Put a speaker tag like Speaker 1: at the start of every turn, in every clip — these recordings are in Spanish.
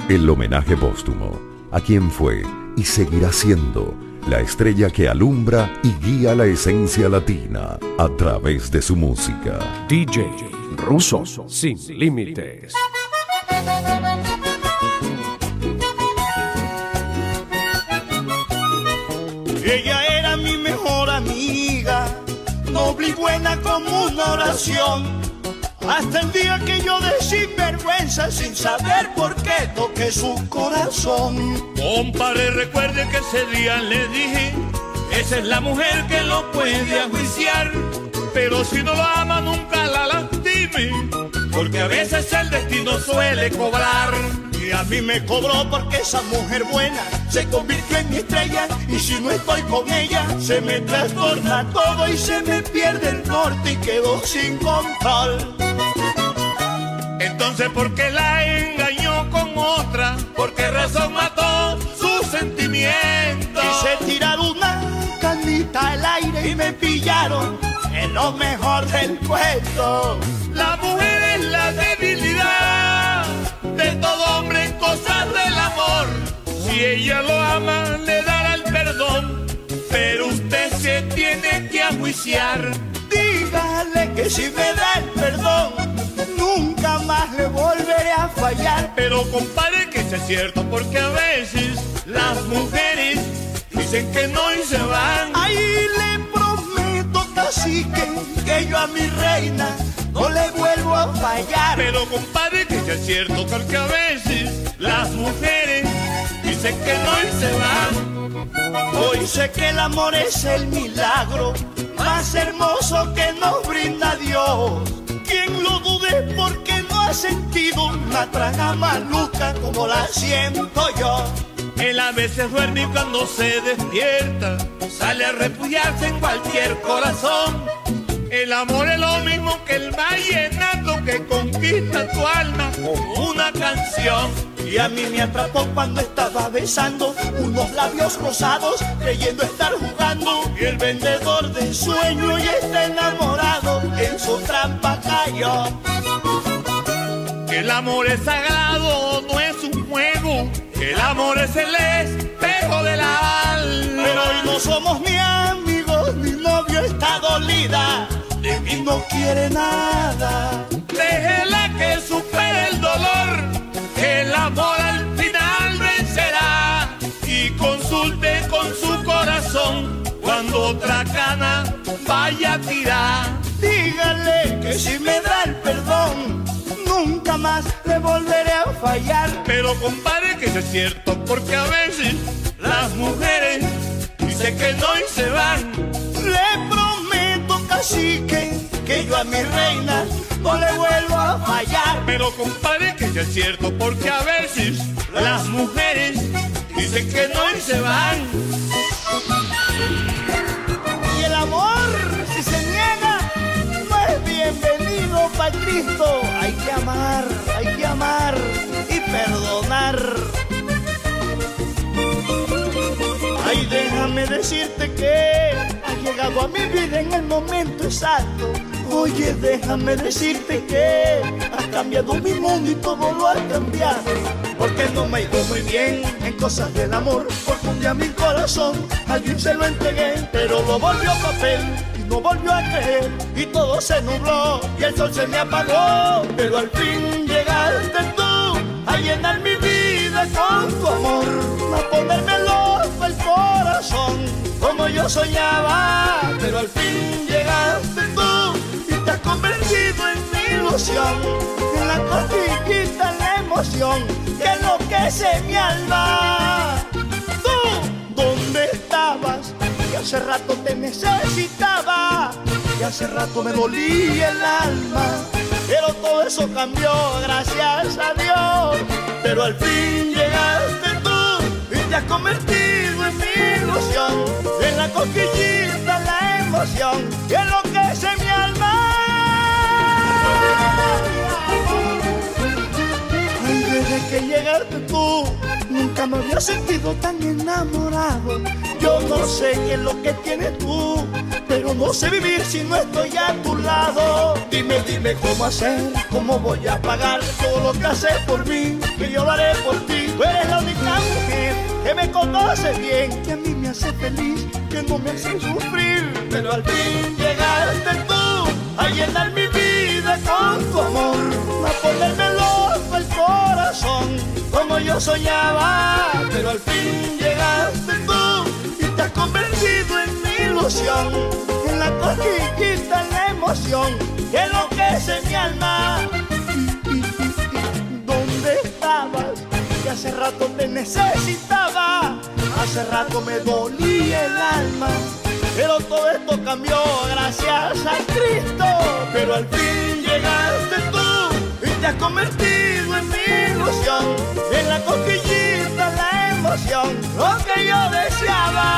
Speaker 1: El homenaje póstumo a quien fue y seguirá siendo la estrella que alumbra y guía la esencia latina a través de su música.
Speaker 2: DJ Russo Sin Límites.
Speaker 3: Ella era mi mejor amiga, noble y buena como una oración. Hasta el día que yo de sinvergüenza, sin saber por qué, toqué su corazón.
Speaker 4: Compadre, recuerde que ese día le dije, esa es la mujer que lo puede ajuiciar. Pero si no lo ama, nunca la lastime, porque a veces el destino suele cobrar.
Speaker 3: Y a mí me cobró porque esa mujer buena se convirtió en mi estrella. Y si no estoy con ella, se me trastorna todo y se me pierde el norte y quedo sin control.
Speaker 4: Entonces, ¿por qué la engañó con otra? ¿Por qué razón mató sus sentimientos?
Speaker 3: Quise tirar una canita al aire y me pillaron en lo mejor del cuento.
Speaker 4: La mujer es la debilidad de todo hombre en cosas del amor. Si ella lo ama, le dará el perdón, pero usted se tiene que ajuiciar.
Speaker 3: Dígale que si me da el perdón, nunca más le volveré a fallar.
Speaker 4: Pero compadre, que eso es cierto, porque a veces las mujeres dicen que no y se van.
Speaker 3: Ahí le prometo, cacique, que yo a mi reina no le vuelvo a fallar.
Speaker 4: Pero compadre, que eso es cierto, porque a veces las mujeres dicen que no y se van.
Speaker 3: Hoy sé que el amor es el milagro más hermoso que nos brinda Dios. Quien lo dude porque no ha sentido una traga maluca como la siento yo.
Speaker 4: Él a veces duerme y cuando se despierta sale a refugiarse en cualquier corazón. El amor es lo mismo que el vallenato que conquista tu alma con una canción.
Speaker 3: Y a mí me atrapó cuando estaba besando unos labios rosados, creyendo estar jugando. Y el vendedor de sueño ya está enamorado, en su trampa cayó.
Speaker 4: Que el amor es sagrado, no es un juego. Que el amor es el espejo del alma.
Speaker 3: Pero hoy no somos ni amigos, mi novio está dolida, de mí no quiere nada.
Speaker 4: Déjela que supere el dolor, que el amor al final vencerá. Y consulte con su corazón cuando otra cana vaya a tirar.
Speaker 3: Dígale que si me da el perdón, nunca más le volveré a fallar.
Speaker 4: Pero compadre, que eso es cierto, porque a veces las mujeres dicen que no y se van.
Speaker 3: Le prometo, cacique, que yo a mi reina no le vuelvo a fallar.
Speaker 4: Pero compadre, que eso es cierto, porque a veces las mujeres dicen que no y se van.
Speaker 3: Y el amor, si se niega, no es bienvenido pa' Cristo. Hay que amar y perdonar. Ay, déjame decirte que has llegado a mi vida en el momento exacto. Oye, déjame decirte que has cambiado mi mundo y todo lo has cambiado. Porque no me ha ido muy bien en cosas del amor, porque un día mi corazón a alguien se lo entregué, pero lo volvió a papel y no volvió a creer. Y todo se nubló y el sol se me apagó, pero al fin llegaste tú a llenar mi vida con tu amor, a ponerme loco el corazón como yo soñaba. Pero al fin llegaste tú y te has convertido en mi ilusión, en la cosquillita, en la emoción que enloquece mi alma. ¿Tú dónde estabas? Y hace rato te necesitaba, y hace rato me dolía el alma, pero todo eso cambió, gracias a Dios. Pero al fin llegaste tú y te has convertido en mi ilusión, en la cosquillita, la emoción que enloquece mi alma. Ay, desde que llegaste tú, nunca me había sentido tan enamorado. Yo no sé qué es lo que tienes tú, pero no sé vivir si no estoy a tu lado. Dime cómo hacer, cómo voy a pagar todo lo que haces por mí, que yo lo haré por ti. me conoce bien, que a mí me hace feliz, que no me hace sufrir. Pero al fin llegaste tú a llenar mi vida con tu amor, a ponerme loco el corazón como yo soñaba. Pero al fin llegaste tú y te has convertido en mi ilusión, en la cosquillita, en la emoción que enloquece mi alma. ¿Dónde estabas? Que hace rato te necesitaba, hace rato me dolía el alma, pero todo esto cambió gracias a Cristo. Pero al fin llegaste tú y te has convertido en mi ilusión, en la cosquillita, la emoción, lo que yo deseaba.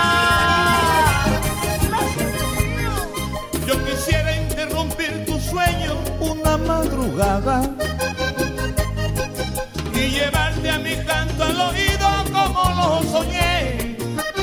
Speaker 4: Yo quisiera interrumpir tu sueño
Speaker 3: una madrugada
Speaker 4: y llevarte a mi canto al oído como lo soñé.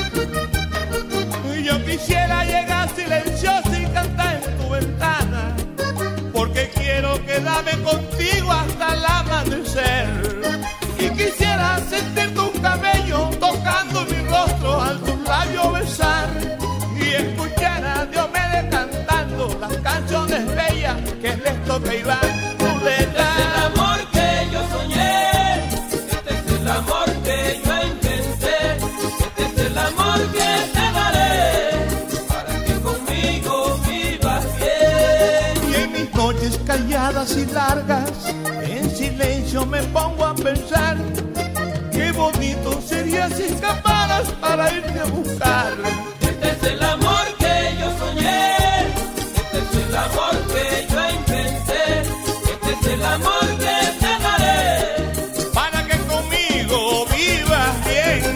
Speaker 4: Yo quisiera llegar silencioso y cantar en tu ventana, porque quiero quedarme contigo hasta el amanecer. Y quisiera sentir tu cabello tocando mi rostro, al tus labios besar, y escuchar a Diomedes cantando las canciones bellas que les toca Iván Zuleta.
Speaker 5: Este es el amor que yo soñé, este es el amor que yo inventé, este es el amor que te daré para que conmigo vivas bien.
Speaker 4: Y en mis noches calladas y largas, en silencio me pongo a pensar, qué bonito sería si escaparas para irte a buscar.
Speaker 5: Este es el amor que yo soñé, este es el amor que yo inventé, este es el amor que te daré
Speaker 4: para que conmigo vivas bien.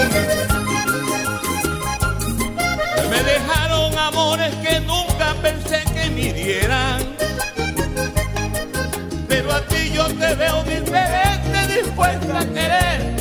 Speaker 4: Me dejaron amores que nunca pensé que me dieran, pero a ti yo te veo diferente, dispuesta a querer.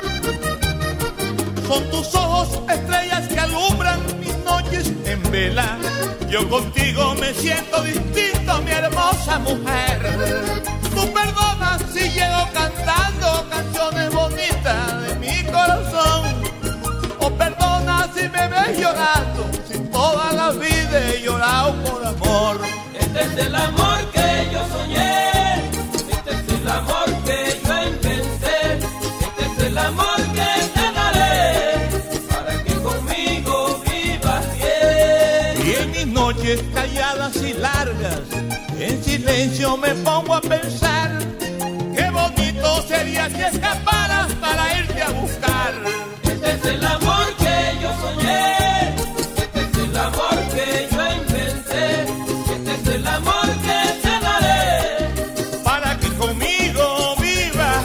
Speaker 4: Son tus ojos estrellas que alumbran mis noches en vela. Yo contigo me siento distinto, mi hermosa mujer. Tú perdonas si llego cantando canciones bonitas de mi corazón, o perdonas si me ves llorando, si toda la vida he llorado por amor.
Speaker 5: Este es el amor que yo soñé, este es el amor que yo inventé, este es el amor que te daré para que conmigo vivas bien.
Speaker 4: Y en mis noches calladas y largas, en silencio me pongo a pensar, qué bonito sería si escaparas para irte a buscar.
Speaker 5: Este es el amor que yo soñé, este es el amor que yo inventé, este es el amor que te daré
Speaker 4: para que conmigo vivas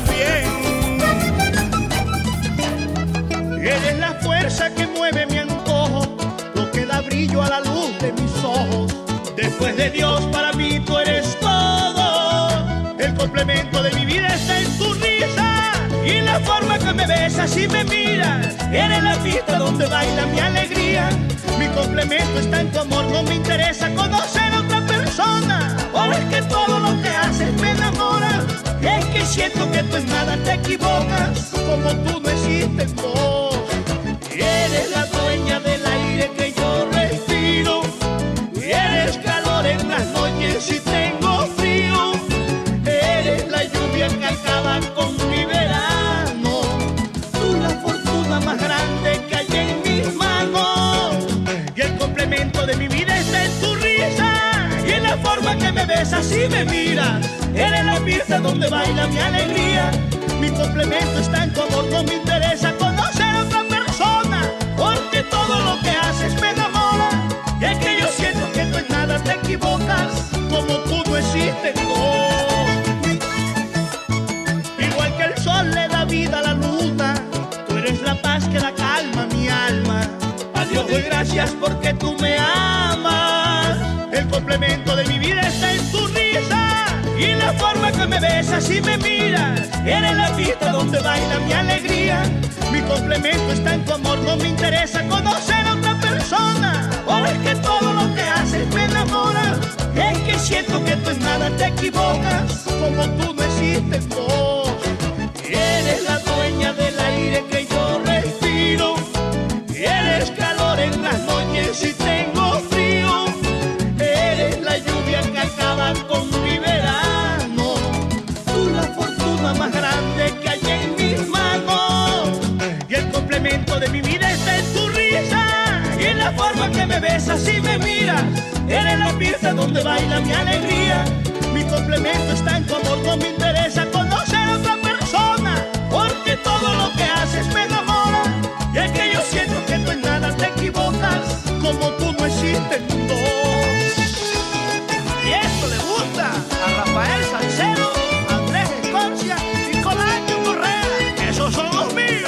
Speaker 4: bien.
Speaker 3: Eres la fuerza que mueve mi antojo, lo que da brillo a la luz de mis ojos. Después de Dios para mí tú eres todo, el complemento de mi vida está en tu risa y la forma que me besas y me miras. Eres la pista donde baila mi alegría, mi complemento está en tu amor. No me interesa conocer a otra persona, o es que todo lo que haces me enamora. Es que siento que tú en nada te equivocas, como tú no existen dos. Eres la dueña del aire que yo respiro, eres calor en las noches y tengo frío, eres la lluvia que acaba con mi verano, tú la fortuna más grande que hay en mis manos. Y el complemento de mi vida está en tu risa y en la forma que me besas y me miras. Eres la pista donde baila mi alegría, mi complemento está en tu amor. No me interesa conocer a otra persona, porque todo lo que haces me enamora. Y es que yo siento que tú en nada te equivocas, como tú no existen dos. Igual que el sol le da vida a la luna, tú eres la paz que da calma a mi alma. A Dios doy gracias porque tú me amas. El complemento de mi vida está en tu risa y la forma que me besas y me miras. Eres la pista donde baila mi alegría, mi complemento está en tu amor. No me interesa conocer a otra persona, o es que todo lo que haces me enamora. Es que siento que tú en nada te equivocas, como tú no existen dos. Eres la dueña del aire que yo así me miras. Eres la fiesta donde baila mi alegría. Mi complemento está en tu amor, no me interesa conocer a otra persona, porque todo lo que haces me enamora. Y es que yo siento que tú en nada te equivocas, como tú no existen dos. Y esto le gusta a Rafael Salcedo, Andrés Escorcia y Colaño Correa. Esos son los míos.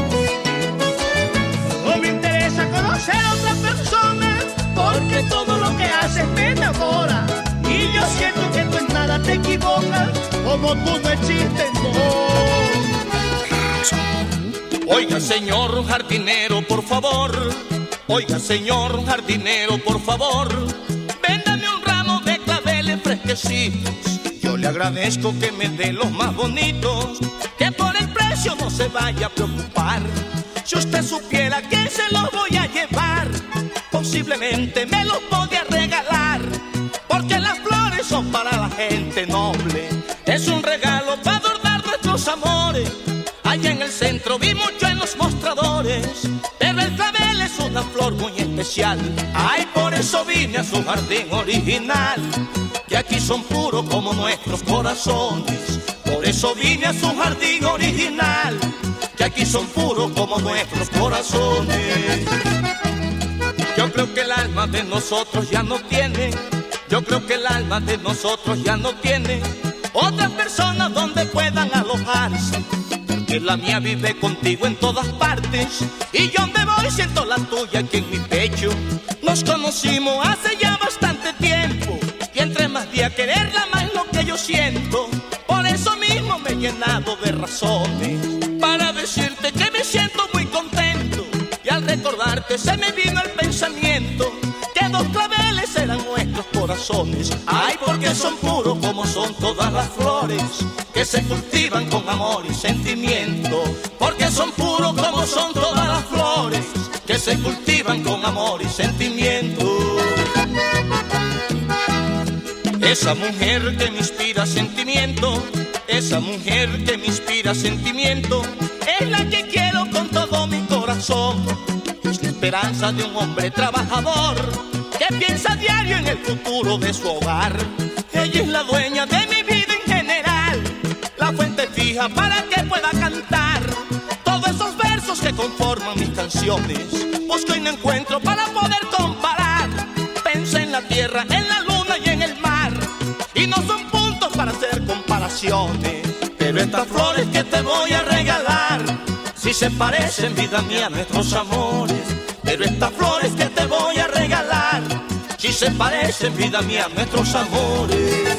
Speaker 3: No me interesa conocer a otra persona, porque todo lo que haces me enamora. Y yo siento que tú en nada te equivocas, como tú no existen dos.
Speaker 4: Oiga, señor jardinero, por favor. Oiga, señor jardinero, por favor. Véndame un ramo de claveles fresquecitos. Yo le agradezco que me dé los más bonitos, que por el precio no se vaya a preocupar. Si usted supiera que se los voy a llevar, posiblemente me los podría regalar, porque las flores son para la gente noble. Es un regalo para adornar nuestros amores. Allá en el centro vi mucho en los mostradores, pero el clavel es una flor muy especial. Ay, por eso vine a su jardín original, que aquí son puros como nuestros corazones. Por eso vine a su jardín original, que aquí son puros como nuestros corazones. Yo creo que el alma de nosotros ya no tiene, yo creo que el alma de nosotros ya no tiene otras personas donde puedan alojarse, porque la mía vive contigo en todas partes, y yo donde voy siento la tuya aquí en mi pecho. Nos conocimos hace ya bastante tiempo, y entre más días quererla más lo que yo siento. Por eso mismo me he llenado de razones para decirte que me siento muy contento, y al recordarte se me vino el pensamiento que dos claveles eran nuestros corazones. Ay, porque son puros como son todas las flores, que se cultivan con amor y sentimiento. Porque son puros como son todas las flores, que se cultivan con amor y sentimiento. Esa mujer que me inspira sentimiento, esa mujer que me inspira sentimiento, es la que quiero con todo mi corazón. Es la esperanza de un hombre trabajador, que piensa a diario en el futuro de su hogar. Ella es la dueña de mi vida en general, la fuente fija para que pueda cantar todos esos versos que conforman mis canciones. Busco y no encuentro para poder comparar. Pensé en la tierra, en la luna y en el mar, y no son puntos para hacer comparaciones. Pero estas flores que te voy a regalar, si se parecen, vida mía, a nuestros amores. Pero estas flores que te voy a regalar, si se parecen, vida mía, a nuestros amores.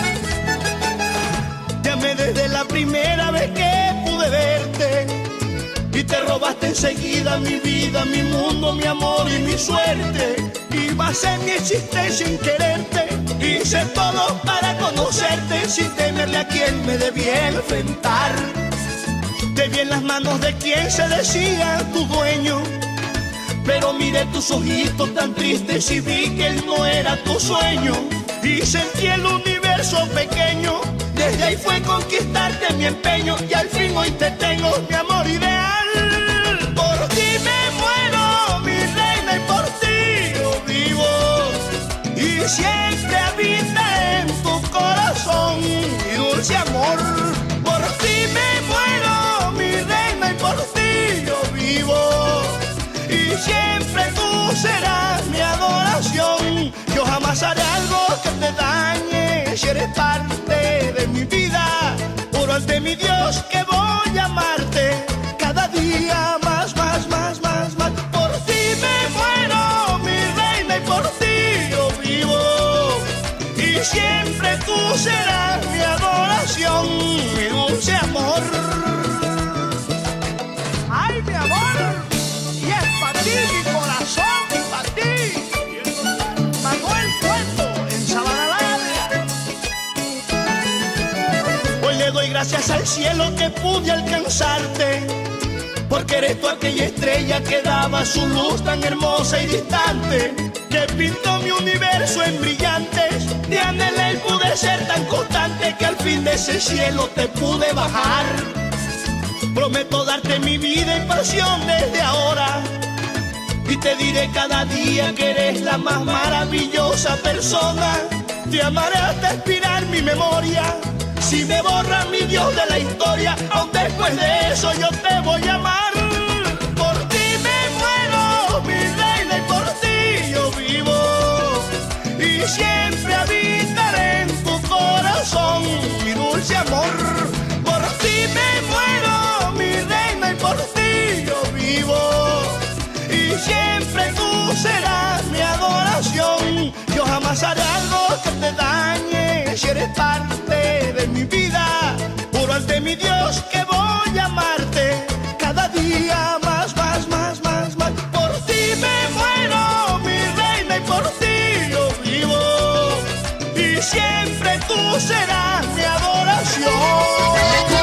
Speaker 3: Llamé desde la primera vez que pude verte, y te robaste enseguida mi vida, mi mundo, mi amor y mi suerte. Y basé mi existencia sin quererte, hice todo para conocerte, sin temerle a quien me debía enfrentar. Te vi en las manos de quien se decía tu dueño, pero miré tus ojitos tan tristes y vi que él no era tu sueño. Y sentí el universo pequeño, desde ahí fue conquistarte mi empeño, y al fin hoy te tengo, mi amor ideal. Por ti me muero, mi reina, y por ti yo vivo, y siempre habita en tu corazón mi dulce amor. Por ti me muero, mi reina, y por ti yo vivo, y siempre tú serás mi adoración. Yo jamás haré algo que te dañe, si eres parte de mi vida. Juro ante mi Dios que voy a amarte cada día más, más, más, más, más. Por ti me muero, mi reina, y por ti yo vivo, y siempre tú serás mi adoración, mi dulce amor. ¡Ay, mi amor! Y es para ti mi corazón, y para ti Manuel Cuento en Sabana Larga. Hoy le doy gracias al cielo que pude alcanzarte, porque eres tú aquella estrella que daba su luz tan hermosa y distante, que pintó mi universo en brillantes. Te anhelé y pude ser tan constante, que al fin de ese cielo te pude bajar. Prometo darte mi vida y pasión desde ahora, y te diré cada día que eres la más maravillosa persona. Te amaré hasta expirar mi memoria. Si me borra mi Dios de la historia, aún después de eso yo te voy a amar. Por ti me muero, mi reina, y por ti yo vivo. Y siempre habitaré en tu corazón, mi dulce amor. Por ti me muero, mi reina, y por ti yo vivo. Y siempre tú serás mi adoración. Yo jamás haré algo que te dañe, si eres parte de mi vida. Juro ante mi Dios que voy a amarte cada día más, más, más, más, más. Por ti me muero, mi reina, y por ti yo vivo. Y siempre tú serás mi adoración.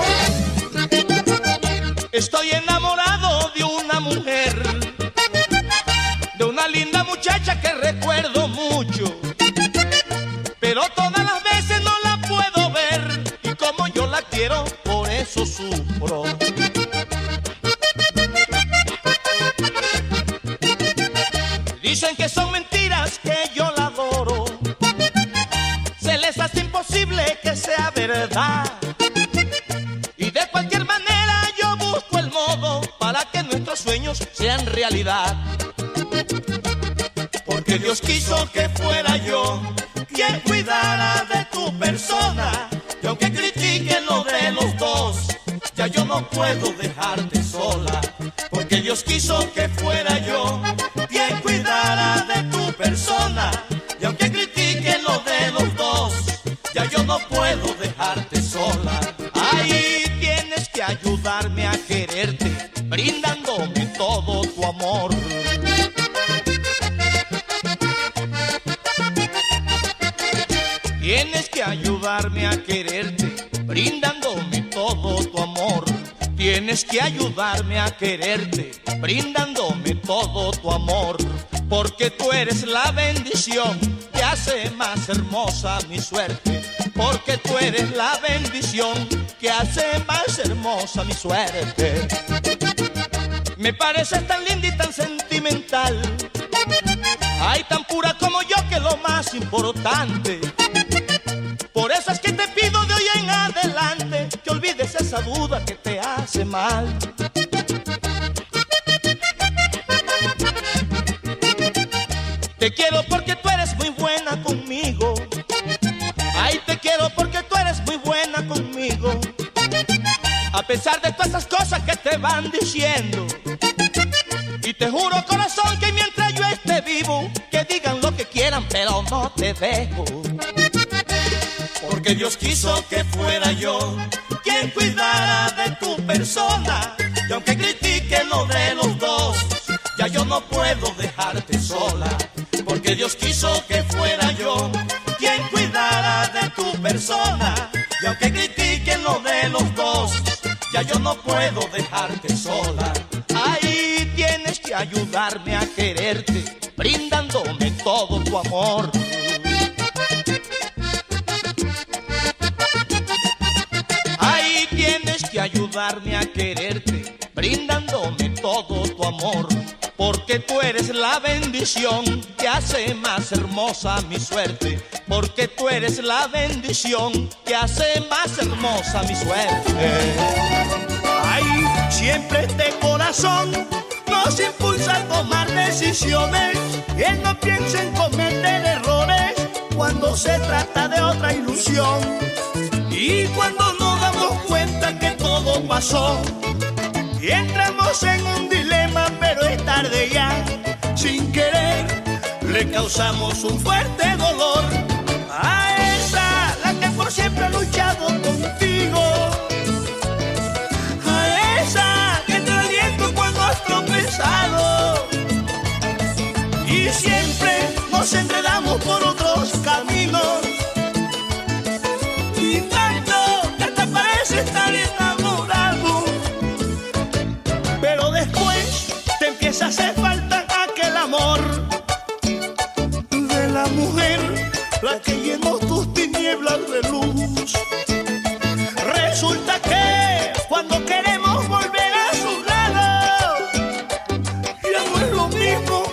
Speaker 3: Estoy enamorado de una mujer, de una linda muchacha que recuerdo mucho, pero todas las veces no la puedo ver, y como yo la quiero, por eso sufro. Dicen que son mentiras, que yo la adoro, se les hace imposible que sea verdad, y de cualquier manera yo busco el modo para que nuestros sueños sean realidad. Porque Dios quiso que fuera yo quien cuidara de tu persona, y aunque critiquen lo de los dos, ya yo no puedo dejarte sola. Porque Dios quiso que fuera yo quien cuidara de tu persona, y aunque critiquen lo de los dos, ya yo no puedo dejarte sola. Ahí tienes que ayudarme a quererte, brindándome todo tu amor. Tienes que ayudarme a quererte, brindándome todo tu amor. Tienes que ayudarme a quererte, brindándome todo tu amor. Porque tú eres la bendición que hace más hermosa mi suerte. Porque tú eres la bendición que hace más hermosa mi suerte. Me pareces tan linda y tan sentimental, ay, tan pura como yo, que es lo más importante. Por eso es que te pido de hoy en adelante que olvides esa duda que te hace mal. Te quiero porque tú eres muy buena conmigo. Ay, te quiero porque tú eres muy buena conmigo. A pesar de todas esas cosas que te van diciendo. Y te juro, corazón, que mientras yo esté vivo, que digan lo que quieran, pero no te dejo. Porque Dios quiso que fuera yo quien cuidara de tu persona, y aunque critiquen lo de los dos, ya yo no puedo dejarte sola. Porque Dios quiso que fuera yo quien cuidara de tu persona, y aunque critiquen lo de los dos, ya yo no puedo dejarte sola. Ahí tienes que ayudarme a quererte, brindándome todo tu amor. Ahí tienes que ayudarme a quererte, brindándome todo tu amor. Porque tú eres la bendición que hace más hermosa mi suerte. Porque tú eres la bendición que hace más hermosa mi suerte. Ay, siempre este corazón nos impulsa a tomar decisiones. Y él no piensa en cometer errores cuando se trata de otra ilusión. Y cuando nos damos cuenta que todo pasó y entramos en un dilema, pero es tarde ya. Sin querer le causamos un fuerte dolor a esa, la que por siempre ha luchado contigo, a esa que te aliento cuando has tropezado. Y siempre nos enredamos por otros caminos, y tanto que te parece estar enamorado, pero después te empieza a hacer falta aquel amor de la mujer, la que llenó tus tinieblas de luz. Resulta que cuando queremos volver a su lado, ya no es lo mismo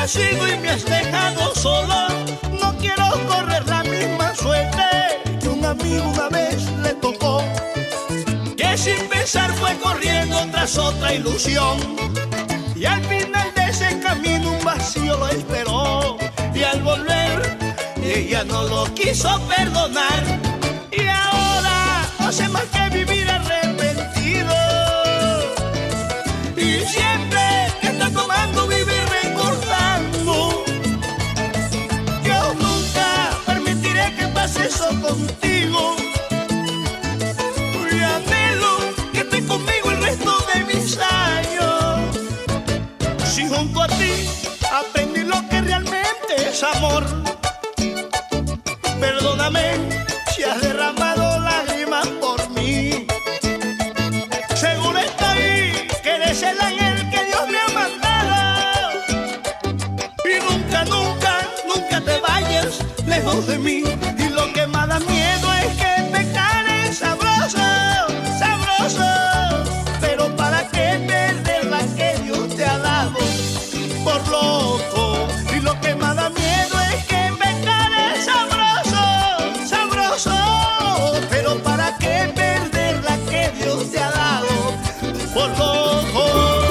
Speaker 3: has ido y me has dejado solo. No quiero correr la misma suerte que un amigo una vez le tocó, que sin pensar fue corriendo tras otra ilusión, y al final de ese camino un vacío lo esperó, y al volver ella no lo quiso perdonar, y ahora no sé más que vivir arrepentido, y siempre que está tomando vivir recordando. Yo nunca permitiré que pase eso contigo, y anhelo que estés conmigo el resto de mis años. Si junto a ti aprendí lo que realmente es amor, perdóname si has derramado lágrimas por mí. Seguro estoy que eres el ángel que Dios me ha mandado, y nunca, nunca, nunca te vayas lejos de mí. Y lo que más da miedo es que pecar es sabroso, sabroso, pero ¿para qué perder la que Dios te ha dado? Por loco. Y lo que más da miedo es que pecar es sabroso, sabroso, pero ¿para qué perder la que Dios te ha dado? Por loco.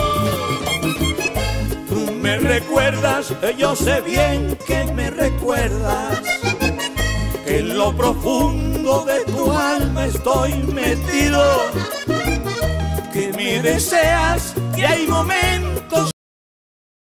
Speaker 4: Tú me recuerdas, yo sé bien que me recuerdas, que en lo profundo de tu alma estoy metido, que me deseas, que hay momentos